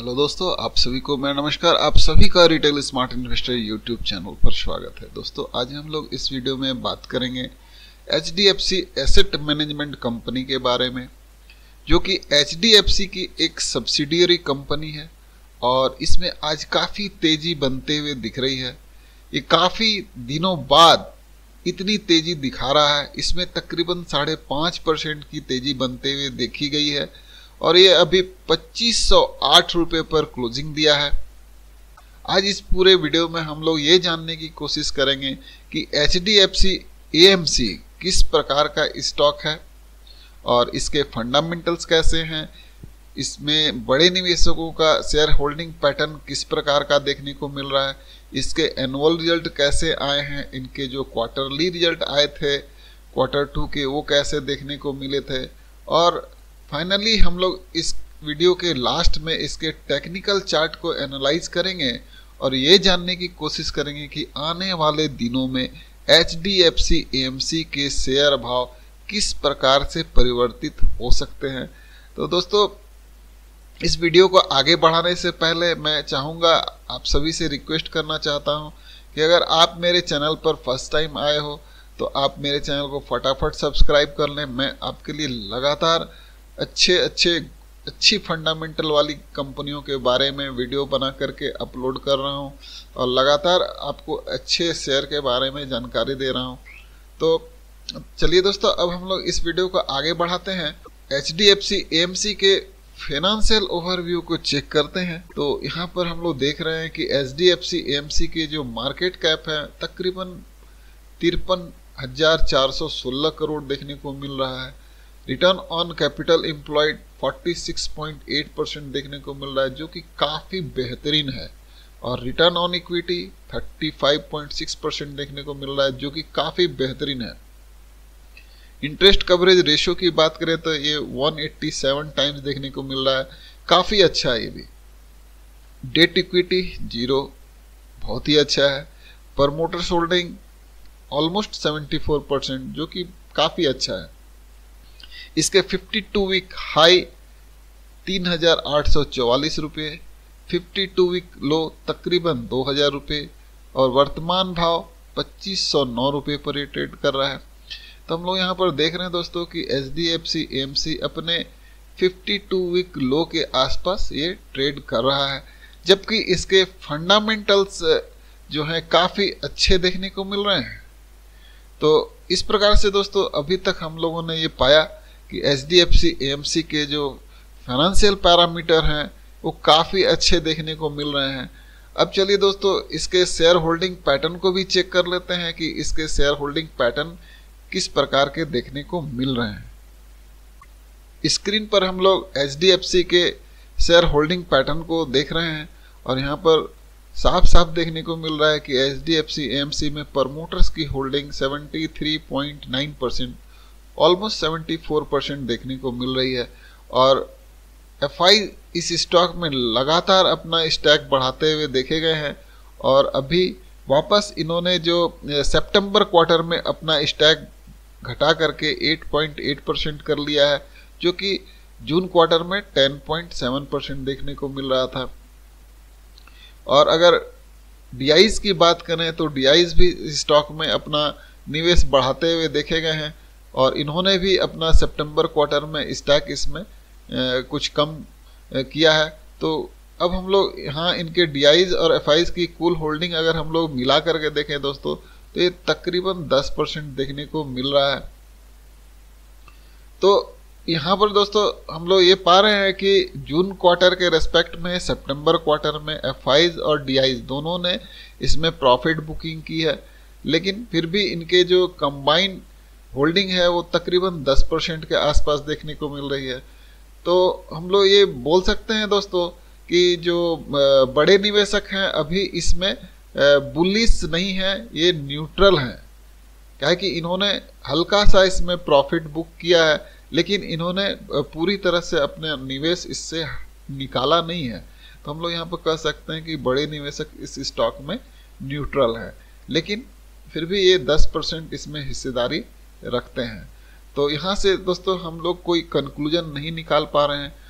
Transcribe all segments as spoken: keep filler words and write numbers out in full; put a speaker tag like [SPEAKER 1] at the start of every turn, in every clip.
[SPEAKER 1] Hello दोस्तों, आप सभी को मेरा नमस्कार। आप सभी का retail smart investor YouTube channel पर स्वागत है। दोस्तों, आज हम लोग इस वीडियो में बात करेंगे H D F C asset management company के बारे में, जो कि एच डी एफ सी की एक सब्सिडियरी कंपनी है और इसमें आज काफ़ी तेज़ी बनते हुए दिख रही है। ये काफ़ी दिनों बाद इतनी तेज़ी दिखा रहा है। इसमें तकरीबन साढ़े पाँच परसेंट की तेज़ी बनते हुए देखी गई है और ये अभी पच्चीस सौ आठ रुपये पर क्लोजिंग दिया है। आज इस पूरे वीडियो में हम लोग ये जानने की कोशिश करेंगे कि H D F C A M C किस प्रकार का स्टॉक है और इसके फंडामेंटल्स कैसे हैं, इसमें बड़े निवेशकों का शेयर होल्डिंग पैटर्न किस प्रकार का देखने को मिल रहा है, इसके एनुअल रिजल्ट कैसे आए हैं, इनके जो क्वार्टरली रिजल्ट आए थे क्वार्टर टू के वो कैसे देखने को मिले थे, और फाइनली हम लोग इस वीडियो के लास्ट में इसके टेक्निकल चार्ट को एनालाइज करेंगे और ये जानने की कोशिश करेंगे कि आने वाले दिनों में H D F C A M C के शेयर भाव किस प्रकार से परिवर्तित हो सकते हैं। तो दोस्तों, इस वीडियो को आगे बढ़ाने से पहले मैं चाहूँगा, आप सभी से रिक्वेस्ट करना चाहता हूँ कि अगर आप मेरे चैनल पर फर्स्ट टाइम आए हो तो आप मेरे चैनल को फटाफट सब्सक्राइब कर लें। मैं आपके लिए लगातार अच्छे अच्छे अच्छी फंडामेंटल वाली कंपनियों के बारे में वीडियो बना करके अपलोड कर रहा हूं और लगातार आपको अच्छे शेयर के बारे में जानकारी दे रहा हूं। तो चलिए दोस्तों, अब हम लोग इस वीडियो को आगे बढ़ाते हैं। H D F C A M C के फाइनेंशियल ओवरव्यू को चेक करते हैं। तो यहाँ पर हम लोग देख रहे हैं कि H D F C A M C के जो मार्केट कैप है तकरीबन तिरपन हजार चार सौ सोलह करोड़ देखने को मिल रहा है। रिटर्न ऑन कैपिटल एम्प्लॉयड छियालीस पॉइंट आठ परसेंट देखने को मिल रहा है, जो कि काफ़ी बेहतरीन है, और रिटर्न ऑन इक्विटी पैंतीस पॉइंट छह परसेंट देखने को मिल रहा है, जो कि काफ़ी बेहतरीन है। इंटरेस्ट कवरेज रेशियो की बात करें तो ये एक सौ सत्तासी टाइम्स देखने को मिल रहा है, काफ़ी अच्छा है ये भी। डेट इक्विटी जीरो, बहुत ही अच्छा है। प्रमोटर्स होल्डिंग ऑलमोस्ट चौहत्तर परसेंट, जो कि काफ़ी अच्छा है। इसके बावन वीक हाई तीन हजार आठ सौ चौवालीस रुपये, बावन वीक लो तकरीबन दो हजार रुपये और वर्तमान भाव पच्चीस सौ नौ रुपये पर ट्रेड कर रहा है। तो हम लोग यहाँ पर देख रहे हैं दोस्तों कि H D F C A M C अपने बावन वीक लो के आसपास ये ट्रेड कर रहा है, जबकि इसके फंडामेंटल्स जो हैं काफ़ी अच्छे देखने को मिल रहे हैं। तो इस प्रकार से दोस्तों अभी तक हम लोगों ने ये पाया कि H D F C A M C के जो फाइनेंशियल पैरामीटर हैं वो काफ़ी अच्छे देखने को मिल रहे हैं। अब चलिए दोस्तों, इसके शेयर होल्डिंग पैटर्न को भी चेक कर लेते हैं कि इसके शेयर होल्डिंग पैटर्न किस प्रकार के देखने को मिल रहे हैं। स्क्रीन पर हम लोग एच डी एफ सी के शेयर होल्डिंग पैटर्न को देख रहे हैं और यहाँ पर साफ साफ देखने को मिल रहा है कि H D F C A M C में प्रमोटर्स की होल्डिंग तिहत्तर पॉइंट नौ परसेंट, ऑलमोस्ट चौहत्तर परसेंट देखने को मिल रही है, और एफ आई इस स्टॉक में लगातार अपना स्टैक बढ़ाते हुए देखे गए हैं और अभी वापस इन्होंने जो सितंबर क्वार्टर में अपना स्टैक घटा करके आठ पॉइंट आठ परसेंट कर लिया है, जो कि जून क्वार्टर में दस पॉइंट सात परसेंट देखने को मिल रहा था। और अगर डी आईज़ की बात करें तो डी आईज़ भी स्टॉक में अपना निवेश बढ़ाते हुए देखे गए हैं और इन्होंने भी अपना सितंबर क्वार्टर में स्टॉक इसमें ए, कुछ कम ए, किया है। तो अब हम लोग यहाँ इनके डी आईज़ और एफ आईज़ की कुल होल्डिंग अगर हम लोग मिला करके देखें दोस्तों तो ये तकरीबन दस परसेंट देखने को मिल रहा है। तो यहाँ पर दोस्तों हम लोग ये पा रहे हैं कि जून क्वार्टर के रेस्पेक्ट में सितंबर क्वार्टर में एफ आईज़ और डी आईज़ दोनों ने इसमें प्रॉफिट बुकिंग की है, लेकिन फिर भी इनके जो कंबाइंड होल्डिंग है वो तकरीबन दस परसेंट के आसपास देखने को मिल रही है। तो हम लोग ये बोल सकते हैं दोस्तों कि जो बड़े निवेशक हैं अभी इसमें बुलिश नहीं है, ये न्यूट्रल हैं। क्या है कि इन्होंने हल्का सा इसमें प्रॉफिट बुक किया है, लेकिन इन्होंने पूरी तरह से अपने निवेश इससे निकाला नहीं है। तो हम लोग यहाँ पर कह सकते हैं कि बड़े निवेशक इस स्टॉक में न्यूट्रल है, लेकिन फिर भी ये दस परसेंट इसमें हिस्सेदारी रखते हैं। तो यहाँ से दोस्तों हम लोग कोई कंक्लूजन नहीं निकाल पा रहे हैं।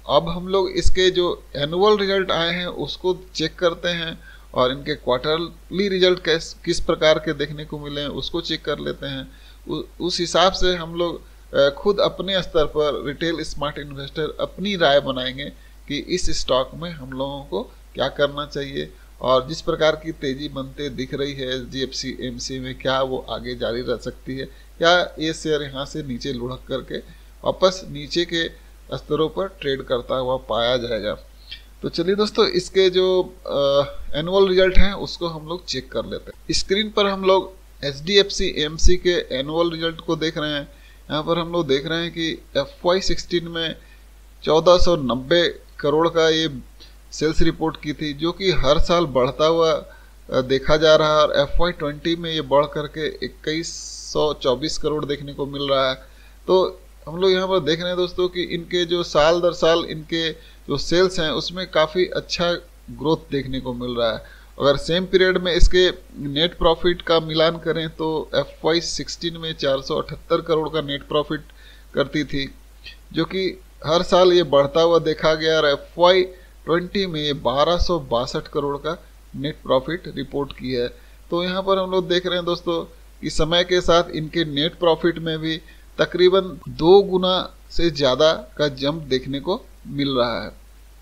[SPEAKER 1] अब हम लोग इसके जो एनुअल रिजल्ट आए हैं उसको चेक करते हैं और इनके क्वार्टरली रिजल्ट कैस किस प्रकार के देखने को मिले हैं उसको चेक कर लेते हैं। उ, उस हिसाब से हम लोग खुद अपने स्तर पर रिटेल स्मार्ट इन्वेस्टर अपनी राय बनाएंगे कि इस स्टॉक में हम लोगों को क्या करना चाहिए, और जिस प्रकार की तेजी बनते दिख रही है H D F C M C में, क्या वो आगे जारी रह सकती है या ये शेयर यहाँ से नीचे लुढ़क करके वापस नीचे के स्तरों पर ट्रेड करता हुआ पाया जाएगा। तो चलिए दोस्तों, इसके जो एनुअल रिजल्ट हैं उसको हम लोग चेक कर लेते हैं। स्क्रीन पर हम लोग H D F C M C के एनुअल रिजल्ट को देख रहे हैं। यहाँ पर हम लोग देख रहे हैं कि एफ वाई सिक्सटीन में चौदह सौ नब्बे करोड़ का ये सेल्स रिपोर्ट की थी, जो कि हर साल बढ़ता हुआ देखा जा रहा है, और एफ वाई ट्वेंटी में ये बढ़ करके इक्कीस सौ चौबीस करोड़ देखने को मिल रहा है। तो हम लोग यहाँ पर देख रहे हैं दोस्तों कि इनके जो साल दर साल इनके जो सेल्स हैं उसमें काफ़ी अच्छा ग्रोथ देखने को मिल रहा है। अगर सेम पीरियड में इसके नेट प्रॉफिट का मिलान करें तो एफ वाई सिक्सटीन में चार सौ अठहत्तर करोड़ का नेट प्रॉफिट करती थी, जो कि हर साल ये बढ़ता हुआ देखा गया, और एफ वाई ट्वेंटी में ये बारह सौ बासठ करोड़ का नेट प्रॉफिट रिपोर्ट की है। तो यहाँ पर हम लोग देख रहे हैं दोस्तों कि समय के साथ इनके नेट प्रॉफिट में भी तकरीबन दो गुना से ज़्यादा का जंप देखने को मिल रहा है।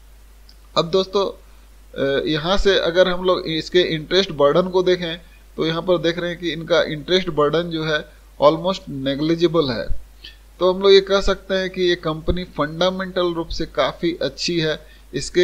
[SPEAKER 1] अब दोस्तों यहाँ से अगर हम लोग इसके इंटरेस्ट बर्डन को देखें तो यहाँ पर देख रहे हैं कि इनका इंटरेस्ट बर्डन जो है ऑलमोस्ट नेग्लिजिबल है। तो हम लोग ये कह सकते हैं कि ये कंपनी फंडामेंटल रूप से काफ़ी अच्छी है। इसके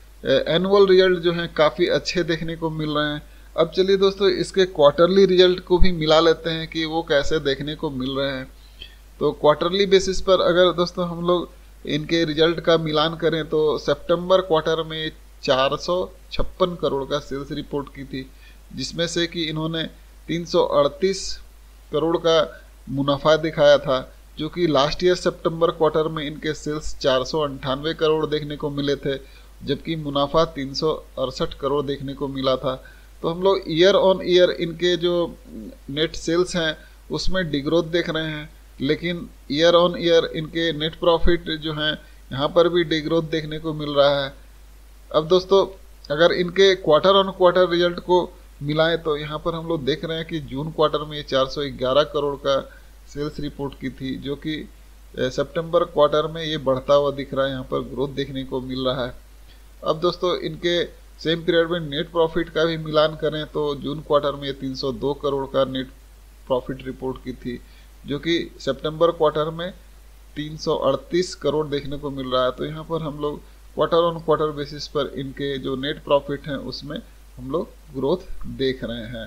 [SPEAKER 1] एनुअल रिजल्ट जो हैं काफ़ी अच्छे देखने को मिल रहे हैं। अब चलिए दोस्तों, इसके क्वार्टरली रिजल्ट को भी मिला लेते हैं कि वो कैसे देखने को मिल रहे हैं। तो क्वार्टरली बेसिस पर अगर दोस्तों हम लोग इनके रिजल्ट का मिलान करें तो सितंबर क्वार्टर में चार सौ छप्पन करोड़ का सेल्स रिपोर्ट की थी, जिसमें से कि इन्होंने तीन सौ अड़तीस करोड़ का मुनाफा दिखाया था, जो कि लास्ट ईयर सितंबर क्वार्टर में इनके सेल्स चार सौ अंठानवे करोड़ देखने को मिले थे, जबकि मुनाफा तीन सौ अड़सठ करोड़ देखने को मिला था। तो हम लोग ईयर ऑन ईयर इनके जो नेट सेल्स हैं उसमें डिग्रोथ देख रहे हैं, लेकिन ईयर ऑन ईयर इनके नेट प्रॉफिट जो हैं यहाँ पर भी डिग्रोथ देखने को मिल रहा है। अब दोस्तों, अगर इनके क्वार्टर ऑन क्वार्टर रिजल्ट को मिलाएं तो यहाँ पर हम लोग देख रहे हैं कि जून क्वार्टर में चार सौ ग्यारह करोड़ का सेल्स रिपोर्ट की थी, जो कि सितंबर क्वार्टर में ये बढ़ता हुआ दिख रहा है, यहाँ पर ग्रोथ देखने को मिल रहा है। अब दोस्तों, इनके सेम पीरियड में नेट प्रॉफिट का भी मिलान करें तो जून क्वार्टर में तीन सौ दो करोड़ का नेट प्रॉफिट रिपोर्ट की थी, जो कि सितंबर क्वार्टर में तीन सौ अड़तीस करोड़ देखने को मिल रहा है। तो यहाँ पर हम लोग क्वार्टर ऑन क्वार्टर बेसिस पर इनके जो नेट प्रॉफिट हैं उसमें हम लोग ग्रोथ देख रहे हैं।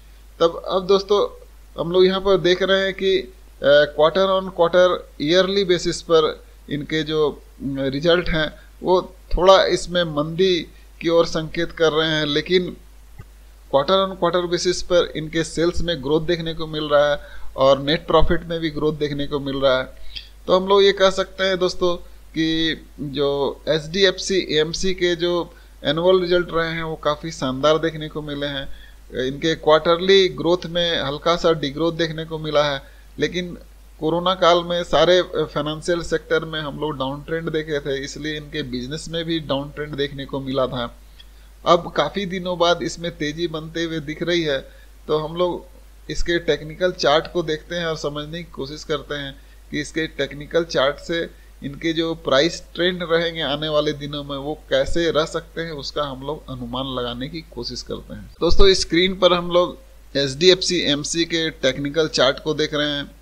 [SPEAKER 1] तब अब दोस्तों हम लोग यहाँ पर देख रहे हैं कि quarter on quarter yearly basis पर इनके जो रिजल्ट हैं वो थोड़ा इसमें मंदी की ओर संकेत कर रहे हैं, लेकिन क्वार्टर ऑन क्वार्टर बेसिस पर इनके सेल्स में ग्रोथ देखने को मिल रहा है और नेट प्रॉफिट में भी ग्रोथ देखने को मिल रहा है। तो हम लोग ये कह सकते हैं दोस्तों कि जो H D F C A M C के जो एनुअल रिजल्ट रहे हैं वो काफ़ी शानदार देखने को मिले हैं। इनके क्वार्टरली ग्रोथ में हल्का सा डिग्रोथ देखने को मिला है, लेकिन कोरोना काल में सारे फाइनेंशियल सेक्टर में हम लोग डाउन ट्रेंड देखे थे, इसलिए इनके बिजनेस में भी डाउन ट्रेंड देखने को मिला था। अब काफ़ी दिनों बाद इसमें तेज़ी बनते हुए दिख रही है। तो हम लोग इसके टेक्निकल चार्ट को देखते हैं और समझने की कोशिश करते हैं कि इसके टेक्निकल चार्ट से इनके जो प्राइस ट्रेंड रहेंगे आने वाले दिनों में वो कैसे रह सकते हैं, उसका हम लोग अनुमान लगाने की कोशिश करते हैं। दोस्तों, स्क्रीन पर हम लोग H D F C M C के टेक्निकल चार्ट को देख रहे हैं।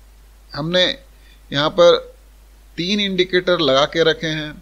[SPEAKER 1] हमने यहाँ पर तीन इंडिकेटर लगा के रखे हैं,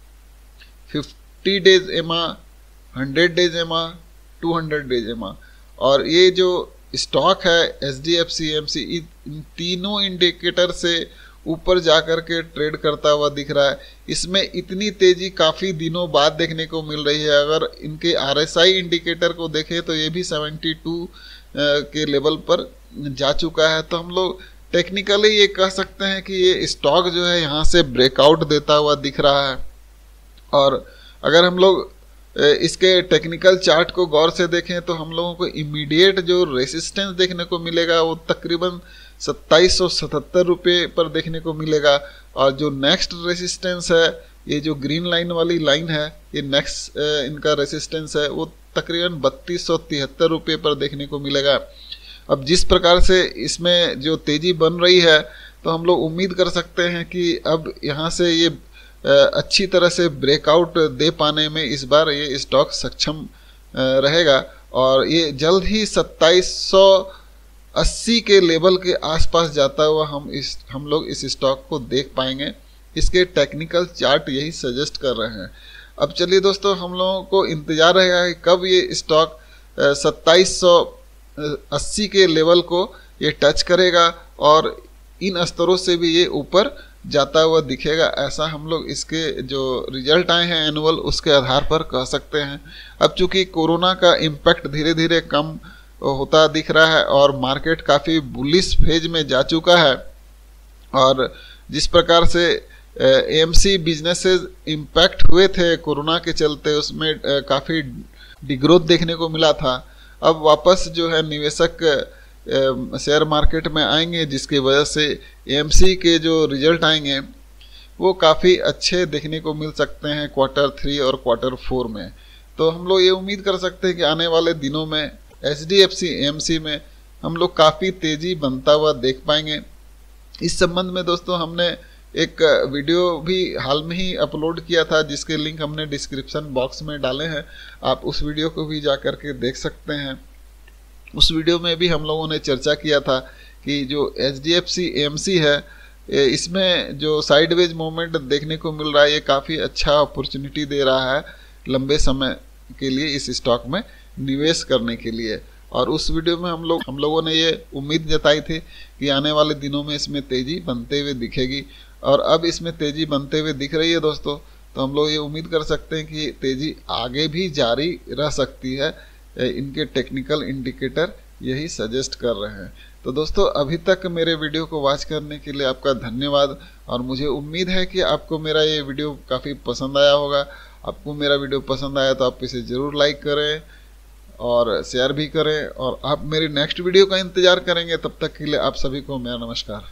[SPEAKER 1] fifty days EMA, hundred days EMA, two hundred days EMA, और ये जो स्टॉक है H D F C M C इन तीनों इंडिकेटर से ऊपर जाकर के ट्रेड करता हुआ दिख रहा है। इसमें इतनी तेजी काफ़ी दिनों बाद देखने को मिल रही है। अगर इनके आर एस आई इंडिकेटर को देखें तो ये भी सेवेंटी टू के लेवल पर जा चुका है। तो हम लोग टेक्निकली ये कह सकते हैं कि ये स्टॉक जो है यहाँ से ब्रेकआउट देता हुआ दिख रहा है। और अगर हम लोग इसके टेक्निकल चार्ट को गौर से देखें तो हम लोगों को इमीडिएट जो रेसिस्टेंस देखने को मिलेगा वो तकरीबन सत्ताईस सौ सतहत्तर रुपये पर देखने को मिलेगा, और जो नेक्स्ट रेसिस्टेंस है ये जो ग्रीन लाइन वाली लाइन है, ये नेक्स्ट इनका रेसिस्टेंस है, वो तकरीबन बत्तीस सौ तिहत्तर रुपये पर देखने को मिलेगा। अब जिस प्रकार से इसमें जो तेज़ी बन रही है, तो हम लोग उम्मीद कर सकते हैं कि अब यहाँ से ये अच्छी तरह से ब्रेकआउट दे पाने में इस बार ये स्टॉक सक्षम रहेगा और ये जल्द ही सत्ताईस सौ अस्सी के लेवल के आसपास जाता हुआ हम इस हम लोग इस स्टॉक को देख पाएंगे। इसके टेक्निकल चार्ट यही सजेस्ट कर रहे हैं। अब चलिए दोस्तों, हम लोगों को इंतज़ार रहेगा कि कब ये स्टॉक सत्ताईस सौ अस्सी के लेवल को ये टच करेगा और इन स्तरों से भी ये ऊपर जाता हुआ दिखेगा। ऐसा हम लोग इसके जो रिजल्ट आए हैं एनुअल, उसके आधार पर कह सकते हैं। अब चूंकि कोरोना का इम्पैक्ट धीरे धीरे कम होता दिख रहा है और मार्केट काफ़ी बुलिश फेज में जा चुका है और जिस प्रकार से एएमसी बिजनेसेस इम्पैक्ट हुए थे कोरोना के चलते, उसमें काफ़ी डिग्रोथ देखने को मिला था। अब वापस जो है निवेशक शेयर मार्केट में आएंगे, जिसकी वजह से एएमसी के जो रिजल्ट आएंगे वो काफ़ी अच्छे देखने को मिल सकते हैं क्वार्टर थ्री और क्वार्टर फोर में। तो हम लोग ये उम्मीद कर सकते हैं कि आने वाले दिनों में एचडीएफसी एएमसी में हम लोग काफ़ी तेज़ी बनता हुआ देख पाएंगे। इस संबंध में दोस्तों हमने एक वीडियो भी हाल में ही अपलोड किया था, जिसके लिंक हमने डिस्क्रिप्शन बॉक्स में डाले हैं। आप उस वीडियो को भी जा कर के देख सकते हैं। उस वीडियो में भी हम लोगों ने चर्चा किया था कि जो एचडीएफसी एएमसी है, इसमें जो साइडवेज मूवमेंट देखने को मिल रहा है, ये काफ़ी अच्छा अपॉर्चुनिटी दे रहा है लंबे समय के लिए इस स्टॉक में निवेश करने के लिए। और उस वीडियो में हम लोग हम लोगों ने ये उम्मीद जताई थी कि आने वाले दिनों में इसमें तेज़ी बनते हुए दिखेगी और अब इसमें तेज़ी बनते हुए दिख रही है दोस्तों। तो हम लोग ये उम्मीद कर सकते हैं कि तेज़ी आगे भी जारी रह सकती है। इनके टेक्निकल इंडिकेटर यही सजेस्ट कर रहे हैं। तो दोस्तों, अभी तक मेरे वीडियो को वॉच करने के लिए आपका धन्यवाद और मुझे उम्मीद है कि आपको मेरा ये वीडियो काफ़ी पसंद आया होगा। आपको मेरा वीडियो पसंद आया तो आप इसे ज़रूर लाइक करें और शेयर भी करें और आप मेरी नेक्स्ट वीडियो का इंतज़ार करेंगे। तब तक के लिए आप सभी को मेरा नमस्कार।